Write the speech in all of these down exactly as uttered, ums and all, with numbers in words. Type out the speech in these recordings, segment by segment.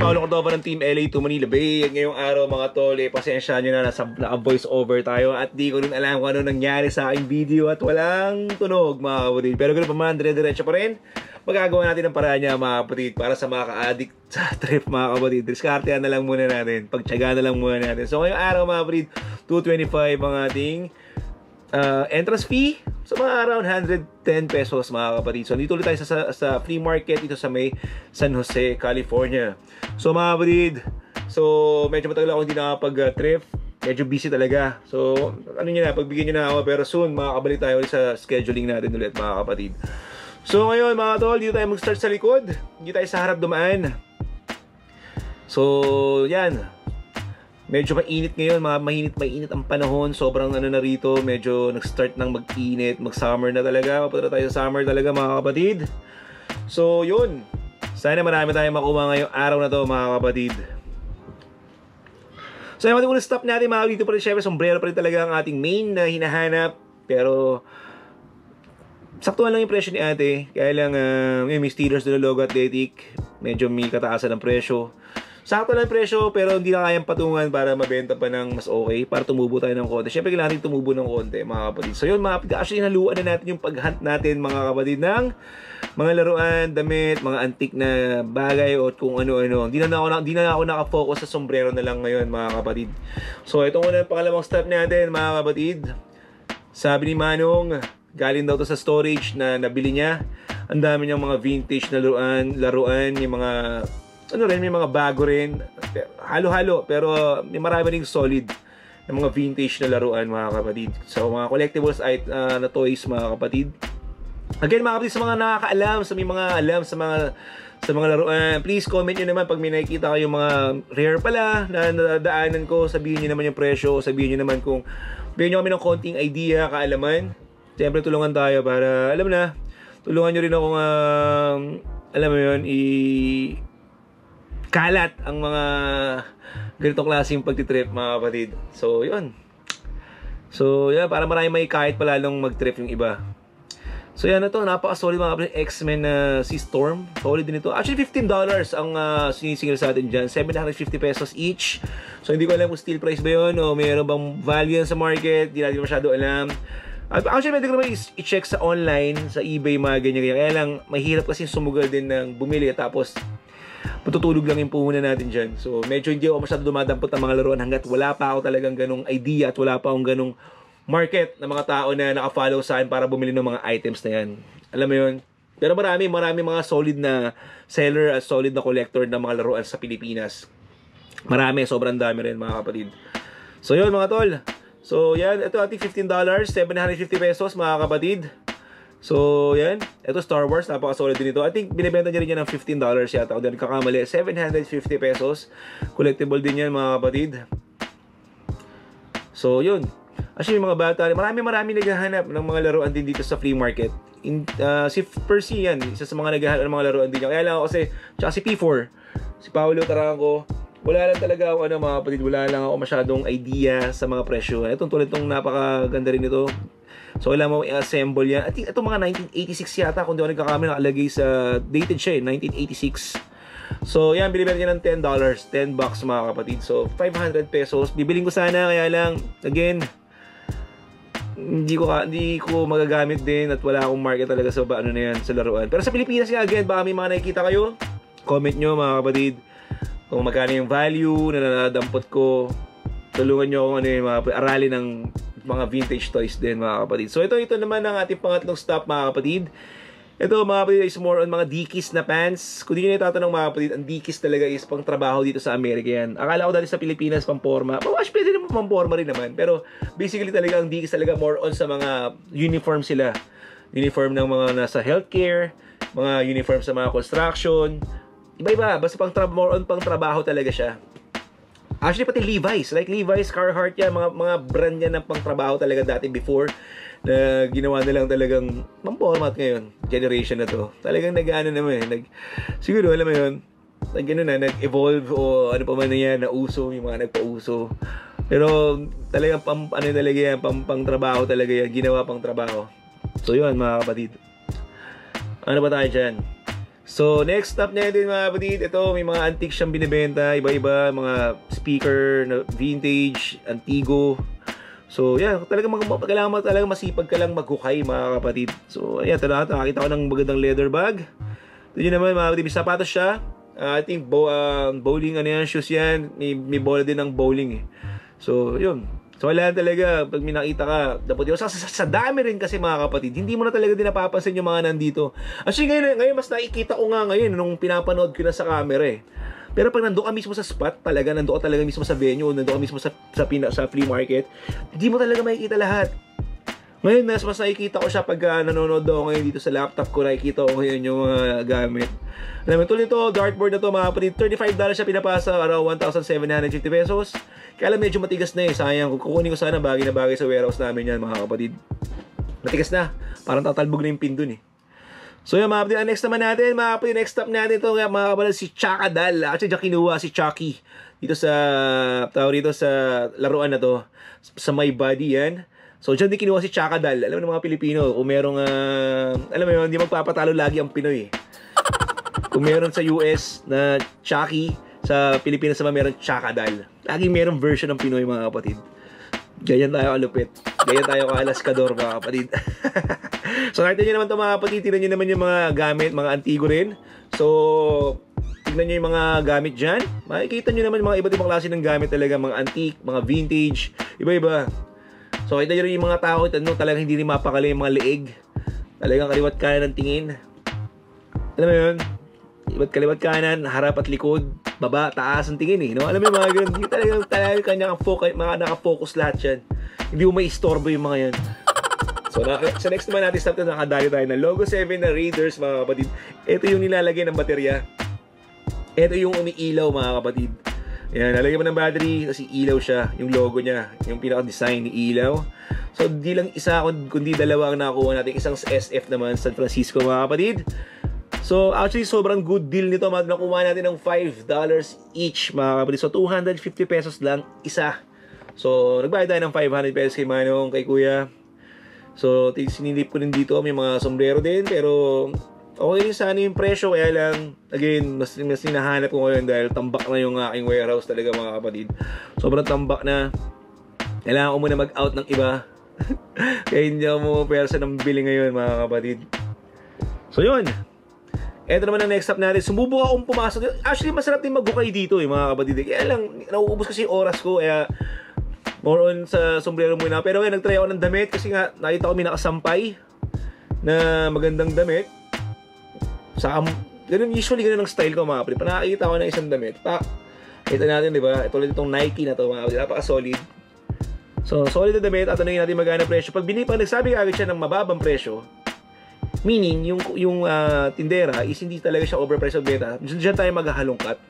Paolo Cordova ng Team L A to Manila Bay. Ngayong araw mga tol, eh, pasensya nyo na, nasa naka-voice over tayo at di ko rin alam kung ano nangyari sa aking video at walang tunog mga kapatid. Pero ganoon pa man, dire-diretso pa rin. Magagawa natin ang paraan niya mga kapatid para sa mga ka-addict sa trip mga kapatid. Diskartehan na lang muna natin, pagtyaga na lang muna natin. So ngayong araw mga kapatid, two twenty-five ang ating uh, entrance fee. So mga around one hundred ten pesos mga kapatid. So dito ulit tayo sa, sa flea market dito sa may San Jose, California. So mga kapatid, so medyo matagal ako hindi nakapag-trip. Medyo busy talaga. So ano nyo na, pagbigyan nyo na ako. Pero soon makakabalik tayo ulit sa scheduling natin ulit mga kapatid. So ngayon mga tol, dito tayo mag-start sa likod. Dito tayo sa harap dumaan. So yan. Medyo mainit ngayon, mga mainit-mainit ang panahon. Sobrang ano na rito, medyo nag-start ng mag-init, mag-summer na talaga. Papunta tayo sa summer talaga mga kapatid. So yun, sana marami tayong makuha ngayong araw na to mga kapatid. So yung muna stop natin mga dito pa rin, syempre sombrero pa rin talaga ang ating main na hinahanap. Pero saktuhan lang yung presyo ni ate. Kaya lang uh, may Steelers de Logo Athletic, medyo may kataasan ng presyo. Sakto lang presyo pero hindi na kayang patungan para mabenta pa ng mas okay, para tumubo tayo ng konti. Siyempre kailangan natin tumubo ng konti mga kapatid. So yun mga kapatid, actually naluan na natin yung pag-hunt natin mga kapatid ng mga laruan, damit, mga antique na bagay o kung ano-ano. Hindi na, na, hindi na ako nakafocus sa sombrero na lang ngayon mga kapatid. So ito muna yung pangalawang step natin mga kapatid. Sabi ni Manong, galing daw to sa storage na nabili niya. Ang dami niyang mga vintage na laruan, laruan yung mga ano rin, may mga bago rin. Halo-halo, pero may marami ring solid na mga vintage na laruan mga kapatid. So mga collectibles uh, na toys mga kapatid. Again mga kapatid, sa mga nakakaalam, sa may mga alam sa mga sa mga laruan, please comment nyo naman pag may nakikita kayong mga rare pala na nadadaanan ko. Sabihin nyo naman yung presyo, sabihin nyo naman kung bigyan nyo kami ng konting idea, kaalaman. Siyempre tulungan tayo para, alam na, tulungan nyo rin akong uh, alam mo yun, i kalat ang mga ganitong klaseng pagtitrip mga kapatid. So yun. So yan, para marami may kahit pa lalong mag-trip yung iba. So yan na to, napaka-solid mga kapatid. X-Men na uh, si Storm, solid din ito. Actually fifteen dollars ang uh, sinisingil sa atin dyan, seven hundred fifty pesos each. So hindi ko alam kung steel price ba yun o mayroon bang value yan sa market. Hindi natin masyado alam. Actually, pwede ko naman i-check sa online, sa eBay, mga ganyan-ganyan. Kaya lang, mahirap kasi sumugal din ng bumili tapos matutulog lang yung puhunan natin dyan. So, medyo hindi ako masyado dumadampot ng mga laruan hanggat wala pa ako talagang ganong idea at wala pa akong ganong market na mga tao na nakafollow sa akin para bumili ng mga items na yan. Alam mo yun? Pero marami, marami mga solid na seller at solid na collector ng mga laruan sa Pilipinas. Marami, sobrang dami rin mga kapatid. So, yun mga tol. So, yan. Ito ating fifteen dollars, seven hundred fifty pesos mga kapatid. So, yan. Ito Star Wars, napaka-solid din ito. I think binibenta niya rin yan ng fifteen dollars yata. Kung di nagkakamali, seven hundred fifty pesos. Collectible din yan mga kapatid. So, yun. Actually, yung mga bata, marami-marami naghahanap ng mga laruan din dito sa flea market. In, uh, si Percy yan, isa sa mga naghahanap ng mga laruan din niya. Kaya lang ako kasi, tsaka si P four, si Paolo Taranco, wala lang talaga ako, ano mga kapatid, wala lang ako masyadong idea sa mga presyo. Itong tulad itong napakaganda rin ito. So, kailangan mo i-assemble yan. I think ito mga nineteen eighty-six yata. Kung di ako nagkakamali, nakalagay sa dated siya eh, nineteen eighty-six. So, yan, bilibenta niya ng ten dollars. ten bucks mga kapatid. So, five hundred pesos. Bibiling ko sana, kaya lang, again, hindi ko, hindi ko magagamit din at wala akong market talaga sa ano na yan, sa laruan. Pero sa Pilipinas nga, again, baka may mga nakikita kayo. Comment nyo mga kapatid. Kung magkano yung value na nadadampot ko. Tulungan nyo akong ano yung mga aralin ng mga vintage toys din mga kapatid. So ito ito naman ang ating pangatlong stop mga kapatid. Ito mga kapatid is more on mga Dickies na pants. Kung di nyo natatanong mga kapatid, ang Dickies talaga is pang trabaho dito sa Amerika yan. Akala ko dati sa Pilipinas pang forma. Oh, actually pwede naman pang forma rin naman. Pero basically talaga ang Dickies talaga more on sa mga uniform sila. Uniform ng mga nasa healthcare, mga uniform sa mga construction. Iba-iba, basta pang more on pang trabaho talaga siya. Actually, pati Levi's. Like Levi's, Carhartt yan. Mga, mga brand yan ng pang-trabaho talaga dati before. Na ginawa na lang talagang pang-format ngayon. Generation na to. Talagang nag-ano naman eh. Nag, siguro, alam mo yun. Nag, ano na, nag-evolve o ano pa man na yan, nauso, yung mga nagpa-uso. Pero talagang pang, ano talaga yan, pang, pang-trabaho talaga yan. Ginawa pang-trabaho. So yun, mga kapatid. Ano ba tayo dyan? So, next stop natin mga kapatid, ito may mga antique siyang binibenta, iba-iba, mga speaker, na vintage, antigo. So, yan, talaga mag kailangan mo talaga masipag ka lang maghukay mga kapatid. So, ayan, talaga nakakita ko ng magandang leather bag. Ito yun naman mga kapatid, may sapatos siya. Uh, I think bo uh, bowling, ano yan, shoes yan. May, may bola din ng bowling eh. So, yun. So, wala talaga, pag may nakita ka, dapat yun. Sa, sa, sa dami rin kasi mga kapatid, hindi mo na talaga din napapansin yung mga nandito. Actually, ngayon, ngayon mas nakikita ko nga ngayon, nung pinapanood ko na sa camera eh. Pero pag nandoon ka mismo sa spot, talaga, nandoon ka talaga mismo sa venue, nandoon ka mismo sa, sa, pina, sa flea market, hindi mo talaga makikita lahat. Ngayon, mas, mas nakikita ko siya pag uh, nanonood ako ngayon dito sa laptop ko, nakikita ko ngayon yung mga uh, gamit. Alam mo, tulad nito, dartboard na to mga kapatid, thirty-five dollars siya pinapasa, around one thousand seven hundred fifty pesos. Kaya alam, medyo matigas na eh, sayang. Kung kukunin ko sana, bagay na bagay sa warehouse namin yan mga kapatid. Matigas na, parang tatalbog na yung pin dun eh. So yun mga kapatid, next naman natin, mga kapatid, next stop natin ito, mga kapatid, si Chakadal. Actually, diyan kinuha si Chucky dito sa, tawag dito sa laruan na to, sa My Body yan. So diyan din kinuha si Chakadal. Alam mo ng mga Pilipino, kung merong, uh, alam mo yun, hindi magpapatalo lagi ang Pinoy eh. Kung meron sa U S na Chucky, sa Pilipinas naman meron Chakadal. Laging merong version ng Pinoy mga kapatid. Ganyan tayo kalupit. Ganyan tayo ka-alaskador mga kapatid. So nakita nyo naman ito mga kapatid. Tignan nyo naman yung mga gamit, mga antigo rin. So tignan nyo yung mga gamit dyan. Makikita nyo naman yung mga iba't ibang klase ng gamit talaga. Mga antique, mga vintage, iba-iba. So kita nyo rin yung mga tao. Ito talagang hindi rin mapakali yung mga leeg. Talagang kaliwat kanan ng tingin. Alam mo yun? Iba't kaliwat kanan, harap at likod, baba, taas ang tingin eh, no? Alam mo yung mga ganun, hindi talagang talagang kanya focus, mga naka-focus lahat yan. Hindi mo maistorbo yung mga yan. So, na, sa next naman natin stop na nakadali tayo ng Logo seven na Raiders mga kapatid. Ito yung nilalagay ng baterya. Ito yung umiilaw mga kapatid. Yan, nalagyan mo ng battery, kasi ilaw siya, yung logo niya, yung pinaka-design ni ilaw. So, di lang isa, kundi dalawa ang nakuha natin. Isang S F naman, San Francisco mga kapatid. So, actually, sobrang good deal nito. Nakuha natin ng five dollars each, mga kapatid. So, two hundred fifty pesos lang isa. So, nagbayad tayo ng five hundred pesos kay Manong, kay Kuya. So, sinilip ko rin dito. May mga sombrero din. Pero, okay rin sana yung presyo. Kaya lang, again, mas, mas hinahanap ko ngayon dahil tambak na yung aking warehouse talaga, mga kapatid. Sobrang tambak na. Kailangan ko muna mag-out ng iba. Kaya hindi ako mapapwersa ng bili ngayon, mga kapatid. So, yun. Ito naman ang next stop natin. Sumubok akong pumasok. Actually, masarap din maghukay dito eh, mga kapatid. Kaya lang, nauubos kasi yung oras ko. Kaya, more on sa sombrero muna. Pero ngayon, nag-try ako ng damit. Kasi nga, nakita ko may nakasampay na magandang damit. Sa, um, ganun, usually ganun ang style ko, mga kapatid. Pa nakakita ko ng isang damit. Pa, ito natin, di ba? Ito ulit itong Nike na to, mga kapatid. Napaka-solid. So, solid na damit. At tanongin natin magkano presyo. Pag binili, pag nagsabi agad siya ng mababang presyo, meaning, yung, yung uh, tindera is hindi talaga siya overpriced o beta. Diyan tayo maghahalongkat.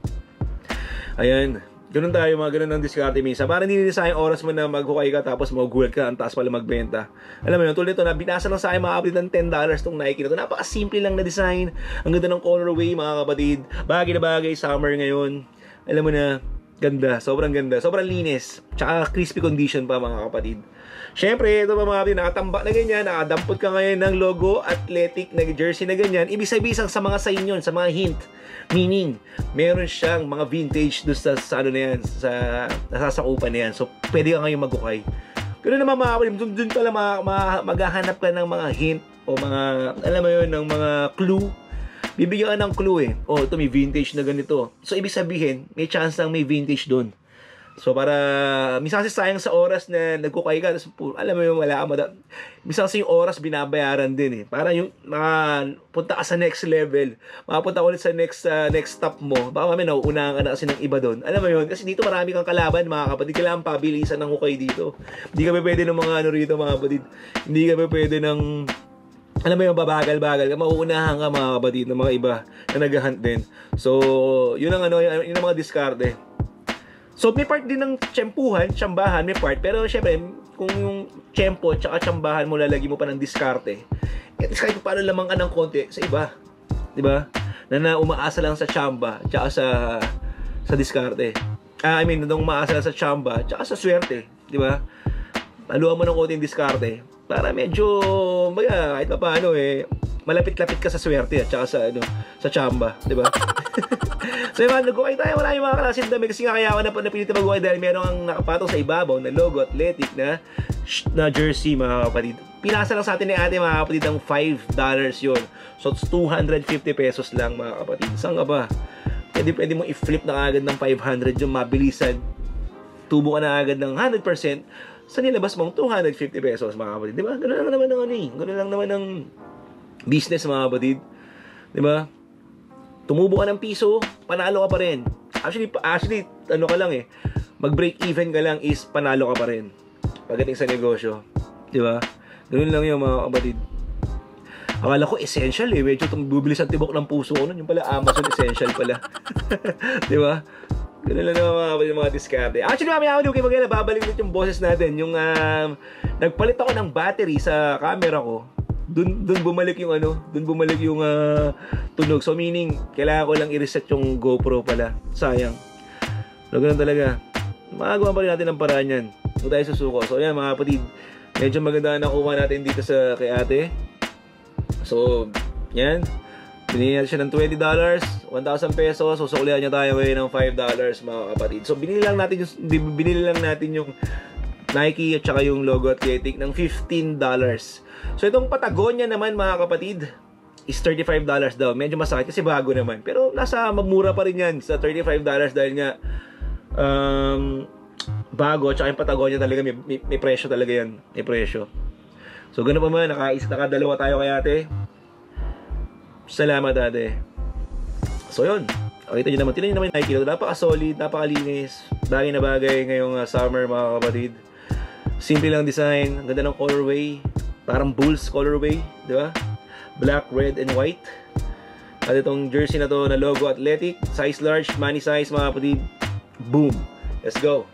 Ayan. Ganun tayo, mga ganun ang diskarte minsan. Para hindi nila sayang oras mo na maghukay ka tapos magugulat ka, ang taas pala magbenta. Alam mo yun, tulad ito na binasa lang sa akin mga kapatid ng ten dollars tong Nike na ito. Napaka-simple lang na design. Ang ganda ng colorway, mga kapatid. Bagay na bagay, summer ngayon. Alam mo na, ganda. Sobrang ganda. Sobrang linis. Tsaka crispy condition pa, mga kapatid. Siyempre, ito pa mga kapatid, nakatambak na ganyan, nakadampot ka ngayon ng logo, athletic na jersey na ganyan. Ibig sabihin sa mga sign yun, sa mga hint. Meaning, meron siyang mga vintage doon sa, sa ano na yan, sa nasasakupan na yan. So, pwede ka ngayon maghukay. Pero naman mga kapatid, doon, doon pala ma, ma, maghahanap ka ng mga hint o mga, alam mo yun, ng mga clue. Bibigyan ka ng clue eh. Oh, ito may vintage na ganito. So, ibig sabihin, may chance lang may vintage doon. So, para, minsan kasi sayang sa oras na nagkukay ka, tapos, alam mo yung wala ka madam. Minsan kasi yung oras binabayaran din eh. Para yung, mga, punta ka sa next level, makapunta ulit sa next uh, next stop mo, baka mamaya nauunahan ka na kasi ng iba doon. Alam mo yun, kasi dito marami kang kalaban, mga kapatid, kailangan pabilisan ng hukay dito. Hindi ka pa pwede ng mga ano rito, mga kapatid. Hindi ka pa pwede ng, alam mo yung babagal-bagal ka, mauunahan ka, mga kapatid, ng mga iba na nag-hunt din. So, yun ang ano, yun, yun ang mga diskarte. So, may part din ng tsempuhan, tsambahan, may part. Pero, syempre, kung yung tsempo at saka tsambahan mo, lalagyan mo pa ng diskarte. At kahit paano lamang ka ng konti sa iba. Diba? Na na umaasa lang sa tsamba at saka sa, sa diskarte. Ah, I mean, nung umaasa lang sa tsamba at saka sa swerte. Diba? Paluan mo ng konti yung diskarte. Para medyo, baga, kahit pa paano eh, malapit-lapit ka sa swerte at saka sa ano, sa chamba, di ba? So yun, nag-ukay tayo, wala yung mga klaseng damit kasi nga kaya ako na napilitan mag-ukay dahil meron ang nakapatong sa ibabaw na logo athletic na na jersey, mga kapatid. Pinasa lang sa atin ni ate, mga kapatid, ang five dollars yun. So it's two hundred fifty pesos lang, mga kapatid. Saan ka ba? Pwede, pwede mong i-flip na agad ng five hundred yung mabilisan. Tubo ka na agad ng one hundred percent sa nilabas mong two hundred fifty pesos, mga kapatid. Di ba? Ganun lang naman ng ano eh. Ganun lang naman ng business, mga kapatid. Di ba? Tumubo ka ng piso, panalo ka pa rin. Actually, actually ano ka lang eh. Mag-break even ka lang is panalo ka pa rin. Pagdating sa negosyo. Di ba? Ganun lang yung mga kapatid. Akala ko essential eh. Medyo itong bubilis ang tibok ng puso ko nun. Yung pala Amazon essential pala. Di ba? Ganun lang naman mga kapatid, mga diskarte. Actually, mamaya ako, okay, magkala, babalik nito yung boses natin. Yung, um, nagpalit ako ng battery sa camera ko. Dun, dun bumalik yung ano, dun bumalik yung uh, tunog. So, meaning, kailangan ko lang i-reset yung GoPro pala. Sayang. So, ganun talaga. Magagawa pa rin natin ang paraan yan. Kung tayo susuko. So, yan mga kapatid. Medyo maganda na nakuha natin dito sa kay ate. So, yan. Binili natin siya ng twenty dollars, one thousand pesos. So, suklihan niya tayo ngayon ng five dollars, mga kapatid. So, binili lang natin yung, binili lang natin yung Nike at saka yung logo athletic ng fifteen dollars. So, itong Patagonia naman, mga kapatid, is thirty-five dollars daw. Medyo masakit kasi bago naman. Pero, nasa magmura pa rin yan sa thirty-five dollars dahil nga, um, bago, at saka yung Patagonia talaga, may, may, may presyo talaga yan. May presyo. So, gano'n pa man, naka-isa, nakadalawa tayo kay ate. Salamat, ate. So, yun. Nakita nyo naman, tinan nyo naman yung Nike. Napaka-solid, napakalinis. Bagay na bagay ngayong uh, summer, mga kapatid. Simple lang design. Ang ganda ng colorway. Parang Bulls colorway, di ba? Black, red, and white. At itong jersey na to na logo athletic. Size large, money size, mga kapatid. Boom. Let's go.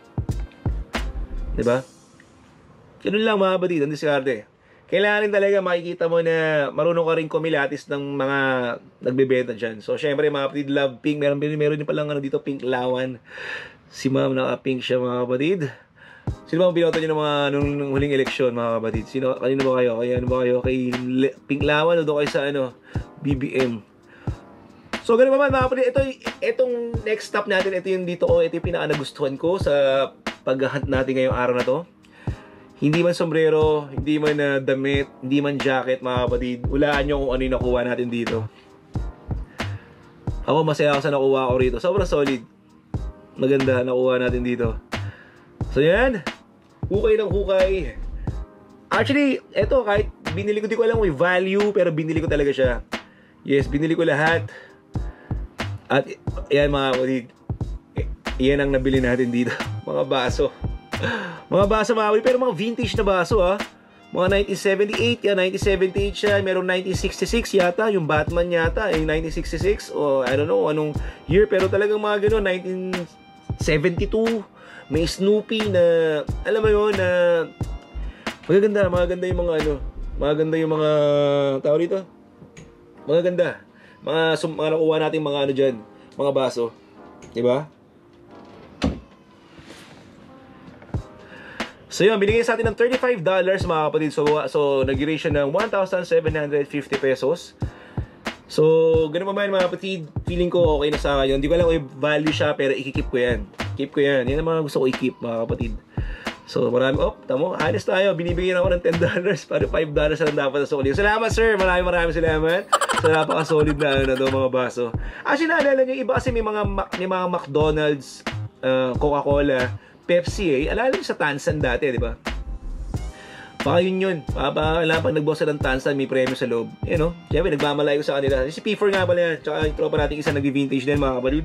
Di ba? Ganun lang, mga kapatid. Ang diskarte. Kailangan rin talaga makikita mo na marunong ka rin kumilatis ng mga nagbebenta dyan. So, syempre, mga kapatid, love pink. Meron, meron din palang ano dito, pink lawan. Si ma'am, naka-pink siya, mga kapatid. Sino ba ang binoto nyo ng mga nung, nung huling eleksyon, mga kapatid? Sino, kanino ba kayo? Kaya ano ba kayo? Kay pink lawan o doon kayo sa ano, B B M? So, ganun ba man, mga kapatid? Ito, itong next stop natin, ito yung dito ko, ito yung pinaka-nagustuhan ko sa pag-hunt natin ngayong araw na to. Hindi man sombrero, hindi man uh, damit, hindi man jacket, mga kapatid. Hulaan nyo kung ano yung nakuha natin dito. Ako, masaya ako sa nakuha ko rito. Sobrang solid. Maganda, nakuha natin dito. So, yan. Hukay ng hukay. Actually, eto, kahit binili ko, di ko alam kung may value, pero binili ko talaga siya. Yes, binili ko lahat. At, yan mga kapatid. Yan ang nabili natin dito. Mga baso. Mga baso, mga kapatid. Pero mga vintage na baso, ha. Mga nineteen seventy-eight, yan, nineteen seventy-eight siya. Merong nineteen sixty-six yata. Yung Batman yata, ay nineteen sixty-six. O, I don't know, anong year. Pero talagang mga gano'n, nineteen seventy-two. May Snoopy na, alam mo yun, na magaganda, magaganda yung mga ano, magaganda yung mga tao dito. Magaganda. Mga, sum, mga nakuha natin mga ano dyan, mga baso. Diba? So yun, binigyan sa atin ng thirty-five dollars, mga kapatid. So, so nag-erase siya ng one thousand seven hundred fifty pesos. So, ganun pa man, mga kapatid, feeling ko okay na sa akin yun. Hindi ko alam kung yung value siya, pero ikikip ko yan. Keep ko yan. Yan ang mga gusto ko i-keep, mga kapatid. So, marami, oh, tamo, honest tayo. Binibigyan ako ng ten dollars, para five dollars na lang dapat sa sukli. Salamat, sir. Maraming maraming salamat. Sa napaka-solid na, ano na doon, mga baso. Actually, naalala nyo, iba kasi may mga, may mga McDonald's, uh, Coca-Cola, Pepsi, eh. Alala nyo sa Tansan dati, di ba? Baka yun yun. Baka pag nagbosa ng Tansan, may premyo sa loob. Yan, no? Siyempre, nagmamalay ko sa kanila. Si P four nga pala yan. Tsaka yung tropa natin isa nag-vintage din, mga kapatid.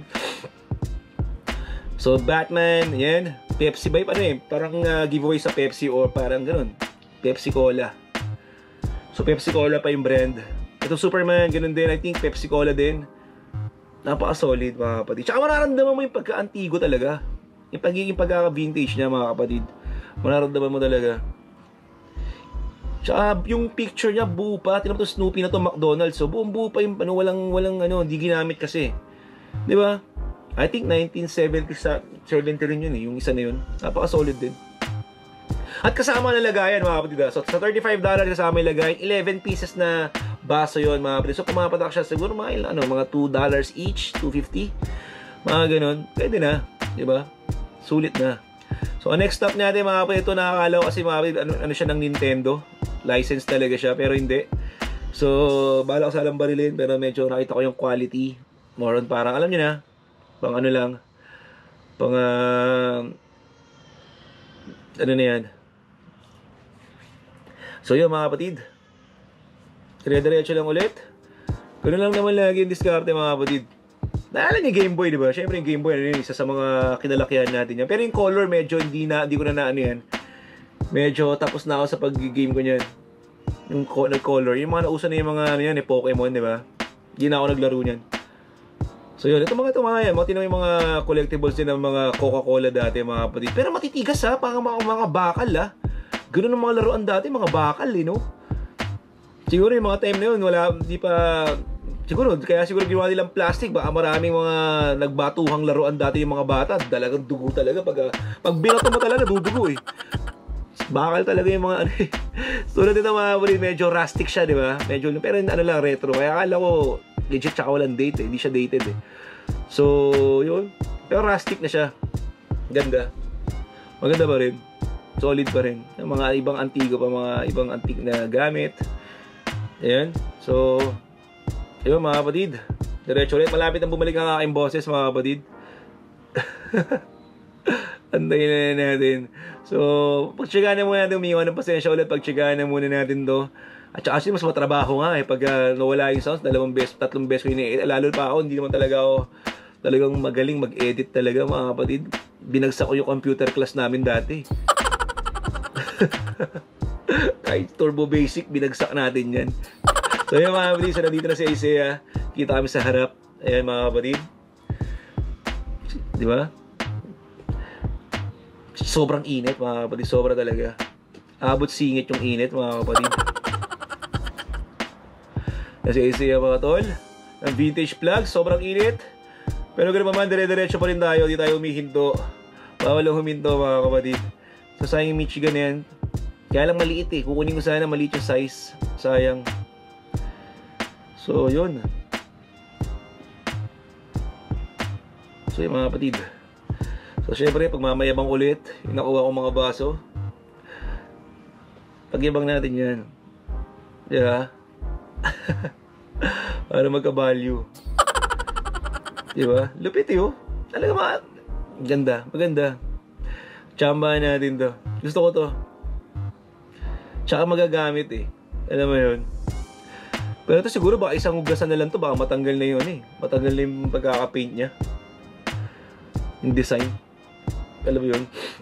So, Batman, yan. Pepsi ba? Ano eh? Parang uh, giveaway sa Pepsi or parang ganun. Pepsi Cola. So, Pepsi Cola pa yung brand. Ito Superman, ganun din. I think Pepsi Cola din. Napaka-solid, mga kapatid. Tsaka mararamdaman mo yung pagka-antigo talaga. Yung pagiging pagka-vintage niya, mga kapatid. Mararamdaman mo talaga. Tsaka yung picture niya, buo pa. Tinapos to Snoopy na to, McDonald's. So, buong buo pa yung ano, walang, walang ano, hindi ginamit kasi. Di ba? I think nineteen seventy rin yun eh, yung isa na yun. Napaka-solid din. At kasama na lagayan, mga kapatid. So, sa thirty-five dollars kasama yung lagayan, eleven pieces na baso yon mga kapatid. So pumapatak siya siguro mga ilan, ano, mga two dollars each, two fifty. Mga ganun. Pwede na, di ba? Sulit na. So ang next stop natin mga kapatid, ito nakakalaw kasi mga kapatid, ano, ano siya ng Nintendo. License talaga siya, pero hindi. So, bala ko sa alam barilin, pero medyo nakita ko yung quality. More on parang, alam nyo na, pang ano lang, pang, uh, ano na yan. So yun mga kapatid, dire-diretso lang ulit. Ganun lang naman lagi yung diskarte mga kapatid. Naalala niyo Game Boy, di ba? Siyempre yung Game Boy, ano yun, isa sa mga kinalakihan natin yan. Pero yung color, medyo hindi na, hindi ko na naano yan. Medyo tapos na ako sa pag-game ko niyan. Yung color, yung mga nauso na yung mga, ano yan, eh, Pokemon, di ba? Hindi na ako naglaro niyan. So yun, ito mga ito mga yan, mga tinong yung mga collectibles din ng mga Coca-Cola dati mga kapatid. Pero matitigas ha, parang mga, mga bakal ha. Ganun ang mga laruan dati, mga bakal eh, no? Siguro yung mga time na yun, wala, di pa... Siguro, kaya siguro ginawa nilang plastic. Baka maraming mga nagbatuhang laruan dati yung mga bata. Talagang dugo talaga. Pag, pag binato mo talaga, dudugo eh. Bakal talaga yung mga ano eh. Tulad nito mga kapatid, medyo rustic siya, di ba? Medyo, pero ano lang, retro. Kaya akala ko, legit tsaka walang date eh. Hindi siya dated eh. So, yun. Pero rustic na siya. Ganda. Maganda pa rin. Solid pa rin. Yung mga ibang antigo pa, mga ibang antique na gamit. Ayan. So, yun mga kapatid. Diretso ulit. Malapit ang bumalik ang aking boses mga kapatid. Antayin na natin. So, pagtsagaan na muna natin, umiwan ng pasensya ulit. Pagtsagaan na muna natin to. At saka kasi mas matrabaho nga eh. Pag uh, nawala yung sounds, dalawang beses, tatlong beses ko yun eh. Lalo pa ako, hindi naman talaga ako talagang magaling mag-edit talaga mga kapatid. Binagsak ko yung computer class namin dati. Kahit Turbo Basic, binagsak natin yan. So yun mga kapatid, so nandito na si Isaiah. Kita kami sa harap. Ayan mga kapatid. Di ba? Sobrang init mga kapatid. Sobra talaga. Abot singit yung init mga kapatid. Kasi Isaiah mga tol. Ang vintage plug. Sobrang init. Pero gano'n pa man, dire-diretso pa rin tayo. Di tayo humihinto. Bawal lang huminto mga kapatid. So sayang yung Michigan yan. Kaya lang maliit eh. Kukunin ko sana maliit yung size. Sayang. So, yun. So, yun mga kapatid. So, syempre, pagmamayabang ulit, yung nakuha ko mga baso. Pagyabang natin yan. Diba? Para magka-value. Diba? Lupit yun. Talaga mga... Ganda. Maganda. Tsambahan natin to. Gusto ko to. Tsaka magagamit eh. Alam mo yun. Pero ito siguro baka isang hugasan na lang to, baka matanggal na yun eh. Matanggal na yung pagkaka-paint niya. Yung design. Alam mo yun.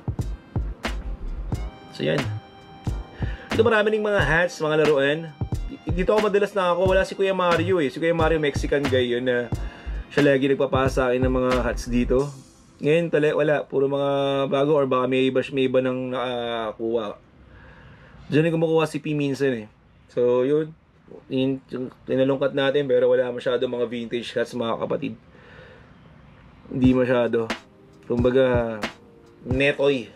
So yan. Ito marami ning mga hats, mga laruan. Dito ako madalas na ako, wala si Kuya Mario eh. Si Kuya Mario Mexican guy yun na siya lagi nagpapasa sa akin ng mga hats dito. Ngayon talaga wala, puro mga bago or baka may iba, may iba nang nakakuha. Diyan yung kumukuha si P minsan eh. So yun. Tinalungkat natin pero wala masyado mga vintage hats mga kapatid. Hindi masyado. Kumbaga netoy.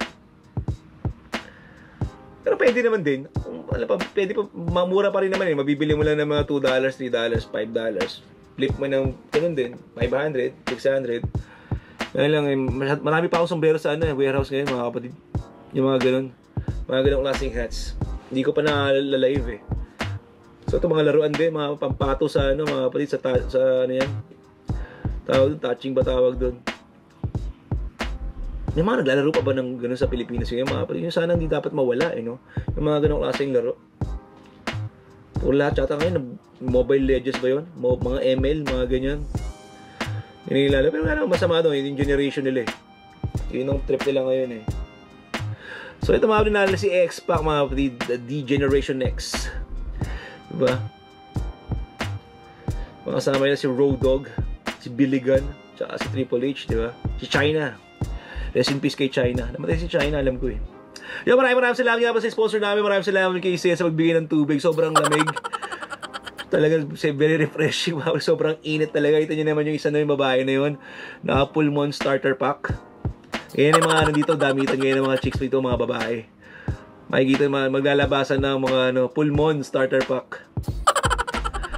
Pero pwede naman din. Wala pa, pwede pa, mamura pa rin naman eh. Mabibili mo lang ng mga two dollars, three dollars, five dollars. Flip mo ng ganun din, five hundred, six hundred. Kaya lang eh, marami pa akong sombrero sa ano, warehouse ngayon mga kapatid. Yung mga ganun. Mga ganung klaseng hats. Hindi ko pa na-live eh. So ito mga laruan din, mga pampato sa ano, mga kapatid, sa, sa ano yan. Tawag doon, touching ba tawag doon? May mga naglalaro pa ba ng gano'n sa Pilipinas? Yung mga kapatid, yung sana hindi dapat mawala eh, no? Yung mga ganong klaseng laro. Puro lahat yata ngayon, Mobile Legends ba yun? Mga M L, mga ganyan. Yun yung lalo. Pero nga masama doon, yung generation nila eh. Yun ang trip nila ngayon eh. So ito mga kapatid, nalala si X-Pac mga kapatid, the D-Generation X. Diba? Makasama yun si Road Dogg, si Billy Gunn, tsaka si Triple H, diba? Si China. Rest in peace kay China. Namatay si China, alam ko eh. Yo, maraming maraming salamat nga pa sa sponsor namin. Maraming salamat kay Isaiah sa magbigay ng tubig. Sobrang lamig. Talagang very refreshing. Sobrang init talaga. Ito nyo naman yung isa na yung babae na yun. Na Pulmon Starter Pack. Ngayon yung mga ano dito, damitan ngayon ng mga chicks dito, mga babae. Makikita maglalabasan ng mga ano, Pulmon Starter Pack.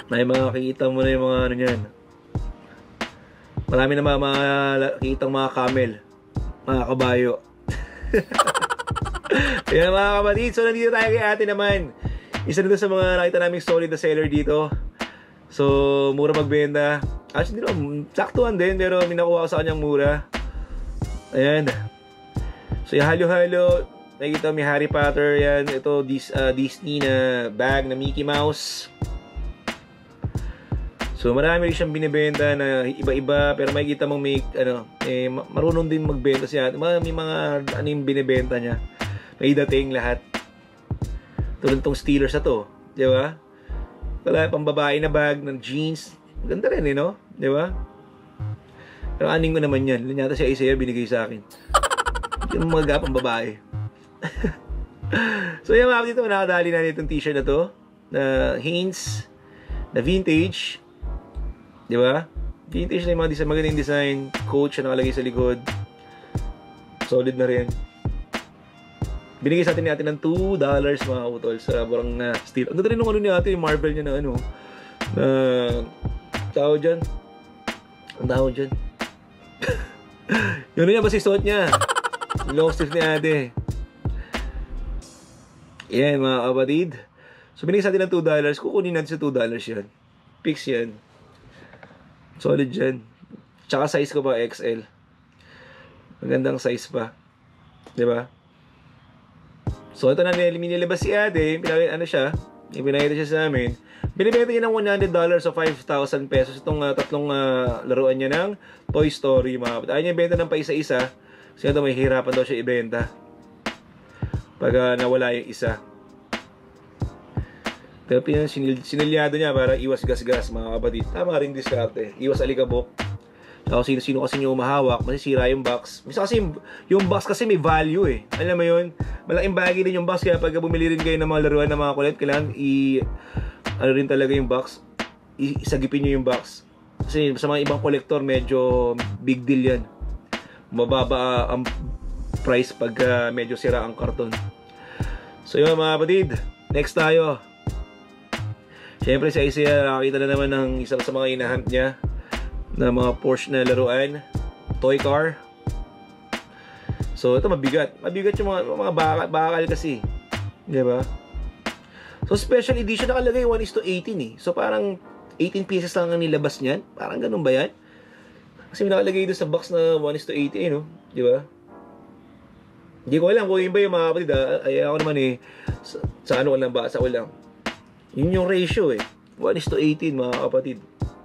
May mga makikita mo na yung mga ano niyan. Marami na mga makikitang mga camel, mga kabayo. Ayan mga kapatid, so nandito tayo kay ate naman. Isa na sa mga nakita naming solid na seller dito. So, mura magbenta. Actually, di naman, saktuhan din, pero minakuha ko sa kanyang mura. Ayan. So, yung halo-halo, nakikita may Harry Potter, yan. Ito, this, uh, Disney na bag na Mickey Mouse. So, marami rin siyang binibenta na iba-iba, pero makikita mong may, ano, eh, marunong din magbenta siya. May mga, ano yung binibenta niya. May dating lahat. Tulad tong Steelers na to, di ba? Wala, pambabae na bag ng jeans. Ganda rin eh, no? Di ba? Pero aning ko naman yan. Yata si Isaiah binigay sa akin. Yung mga gapang babae. So yung mga dito, nakadali na itong t-shirt na to. Na Hanes. Na vintage. Di ba? Vintage na yung mga design. Magandang design. Coach na nakalagay sa likod. Solid na rin. Binigay sa atin natin ng two dollars mga utol sa barang na steel. Ang ganda rin nung ano ni ate, yung Marvel niya na ano. Na tawag dyan. Ang tawag dyan. Yun na yan, basta suot niya. Yung long sleeve ni ate. Yan mga kapatid. So binigay sa atin ng two dollars. Kukunin natin sa two dollars yan. Fix yan. Solid yan. Tsaka size ko pa X L. Magandang size pa. Diba? So ito na nilabas si ate, pinakita ano siya, pinakita siya sa amin. Binibenta niya ng one hundred dollars o five thousand pesos itong uh, tatlong uh, laruan niya ng Toy Story mga. Ayaw niya ibenta ng pa isa-isa. Kasi ito may hirapan daw siya ibenta pag uh, nawala yung isa. Pero sinil sinilyado niya para iwas gasgas mga kapatid. Tama rin diskarte, iwas alikabok. So, sino-sino kasi yung umahawak, masisira yung box. Misa kasi yung box kasi may value eh. Alam mo yun? Malaking bagay din yung box. Kaya pag bumili rin kayo ng mga laruan ng mga kulit, kailangan i... ano rin talaga yung box. Isagipin nyo yung box. Kasi sa mga ibang kolektor, medyo big deal yan. Mababa ang price pag uh, medyo sira ang karton. So yun mga kapatid, next tayo. Siyempre sa Isaiah, nakakita na naman ng isang sa mga inahunt niya na mga Porsche na laruan, toy car. So ito mabigat, mabigat yung mga, mga bakal, bakal kasi, di ba? So special edition nakalagay one is to eighteen eh. So parang eighteen pieces lang ang nilabas niyan. Parang ganun ba yan? Kasi nakalagay doon sa box na one is to eighty eh, no? Di ba? Hindi ko alam kung yun ba yung mga kapatid. Ay ako naman eh, sa, sa ano ko lang ba? Sa ko lang. Yun yung ratio eh, one is to eighteen mga kapatid.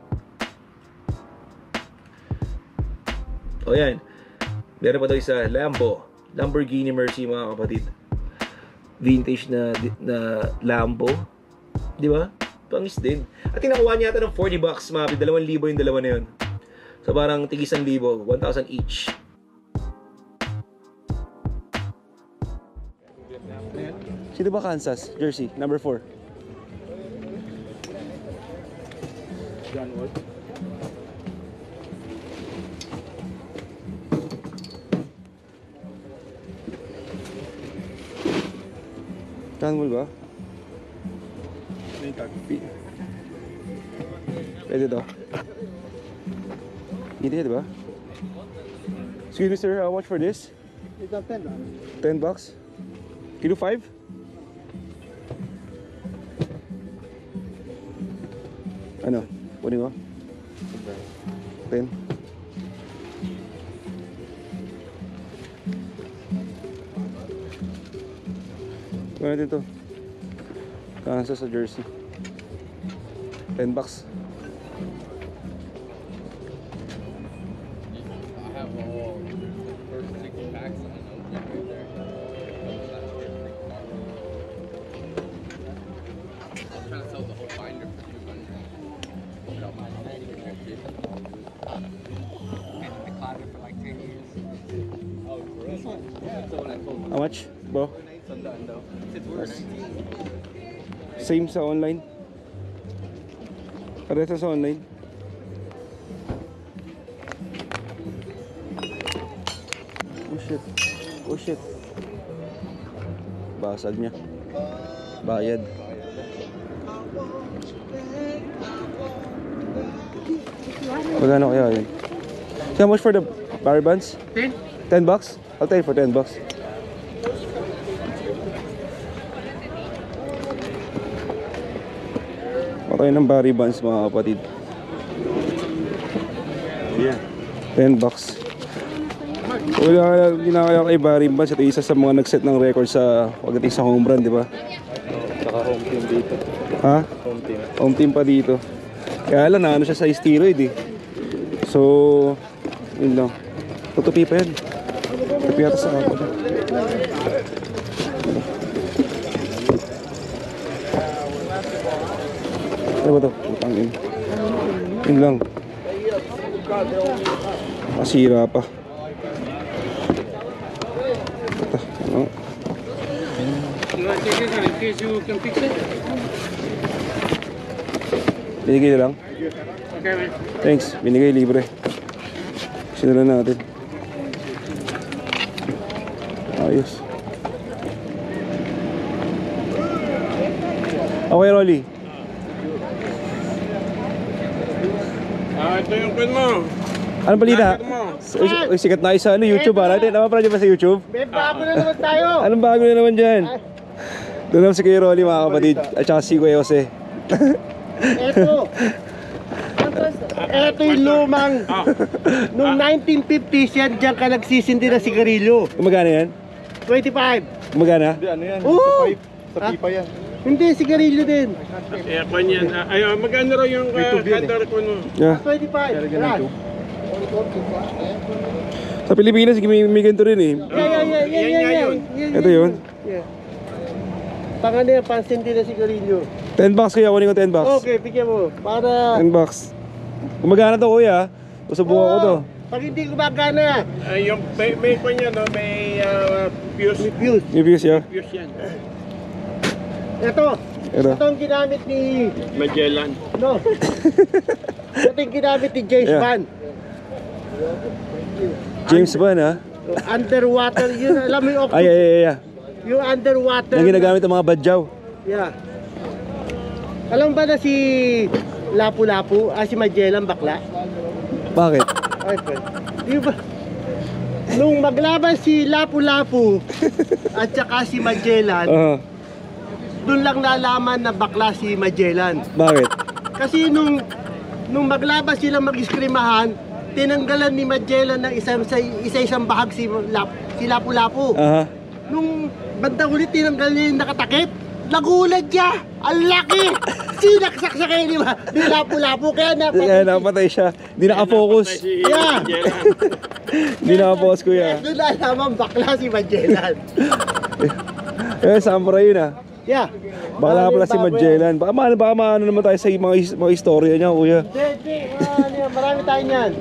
O yan. Meron pa daw isa, Lambo. Lamborghini Mercy mga kapatid. Vintage na na Lambo. Di ba? Pangis din. At tinakuha niya yata ng forty bucks mga kapatid. Dalawang libo yung dalawa na yun. So parang tigisan libo. one thousand each. Sino ba Kansas? Jersey, number four. John Wood. John Wood ba? Pwede to. Hindi, diba? Excuse me sir, how much for this? It's a ten dollars. ten bucks? Kilo five? Ano? Kunin ko? ten? Kunin natin to. Kansas sa Jersey. ten bucks. How much, bro? Same sa online. Parehas sa online. Oh shit. Oh shit. Basag niya. Bayad. Magkano kaya yun? So how much for the barry buns? ten. ten bucks? I'll take it for ten bucks. Patay ng barry buns mga kapatid. Yeah. ten bucks. Wala, hindi na kaya kay barry buns. Ito isa sa mga nag-set ng record sa pagdating sa home run, di ba? Saka home team dito. Ha? Home team. Home team pa dito. Kaya lang na ano siya sa steroid eh. So, yun lang. Tutupi pa yan. Tutupi ata sa ako. Ano ba ito? Putang in. Yun lang. Masira pa. Ito. Ano? You want to take it in case you can fix it? Binigay na lang. Okay, man. Thanks. Binigay libre. Sinula natin. Ayos. Okay, Rolly. Ah, ito yung pin mo. Anong balita? Nakit mo. S- Uy, sikat na kayo sa ano, YouTube ba? Natin, napapanood niyo ba sa YouTube? May bago na naman tayo. Anong bago na naman dyan? Doon naman si Kuya Rolly mga kapatid. At saka si Kuya Jose. Eto. Eto yung lumang. Nung nineteen fifties yan, dyan ka nagsisindi na sigarilyo. Gumagana yan? twenty-five. Gumagana? Hindi, ano yan? Oo. Sa pipe. Sa Ah. pipa yan. Hindi, sigarilyo din. Eh, kwan yan. Ah, Ay, ah, magkano raw yung kadar ko no? Yeah. twenty-five. Yan. Sa Pilipinas, may, may ganito rin eh. Yeah, yeah, yeah, yeah, Yan yeah, nga yeah. yun. Yeah, Ito yun? Yeah. Pangano yan, pansindi na sigarilyo. ten bucks kaya, kunin ko ten bucks. Okay, bigyan mo. Para... ten bucks. Gumagana to kuya. Susubukan ko to. Oo. Pag hindi gumagana, Ay, yung may, may kwan yan, no? May ah, fuse. may fuse. Yung views ya. Fuse yan. Ito. Ito. Ito ang ginamit ni... Magellan. No. Ito yung ginamit ni James Yeah. Bond. James Bond ha? Underwater, yun, alam mo yung Ay, octopus, ay, ay, ay. yung underwater. Yung ginagamit ng mga badyaw. Yeah. Alam ba na si Lapu-Lapu, ah si Magellan bakla? Bakit? Ay, friend. Di ba? Nung maglaban si Lapu-Lapu at saka si Magellan, Oo. doon lang nalaman na bakla si Magellan. Bakit? Kasi nung nung maglaban sila mag-iskrimahan, tinanggalan ni Magellan ng isang isa-isang bahag si Lap, si Lapu-Lapu. Aha. Nung bandang ulit tinanggal niya yung nakatakip, nagulat siya! Ang laki! Sinaksak sa kayo, di ba? Di Lapu-Lapu, kaya napatay. Kaya napatay siya. Hindi nakafocus. Si Yeah. Magellan. Hindi nakafocus kuya. Doon nalaman bakla si Magellan. Eh, samurai yun ah. Yeah. Baka pala si Bago yan. Magellan. Baka maano, baka maano naman tayo sa mga, is- mga istorya niya kuya. Hindi, hindi. Ah, ano yan, marami tayo niyan.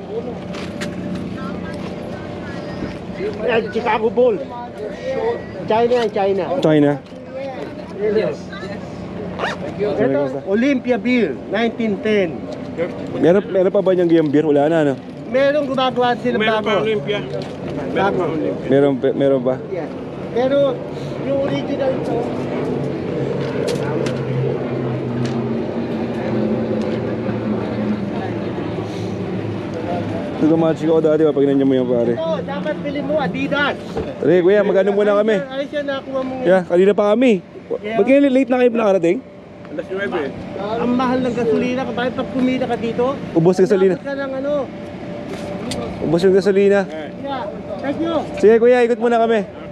Yan, Chicago Bull. China yan, China. China. Yes. Ito, Olympia Beer, nineteen ten. Meron, meron pa ba niyang giyang beer? Wala na ano? Merong gumagawa silang Meron pa bago. Olympia. Meron Bago. pa Olympia. Meron, pe- meron ba? Yeah. Pero yung original ito, Nagmamatching ako dati pag nandiyan mo yung pare. ito, dapat bilhin mo Adidas. Tari kuya, magano muna kami. Ayos yan, nakuha mo. Yeah, kanina pa kami. Ba't kayo late na kayo nakarating? Alas nuwebe. Ang mahal ng gasolina, bakit pag kumita ka dito? Ubos gasolina. Dapat ka ng ano. Ubos yung gasolina. Yeah. Thank you. Sige kuya, ikot muna kami.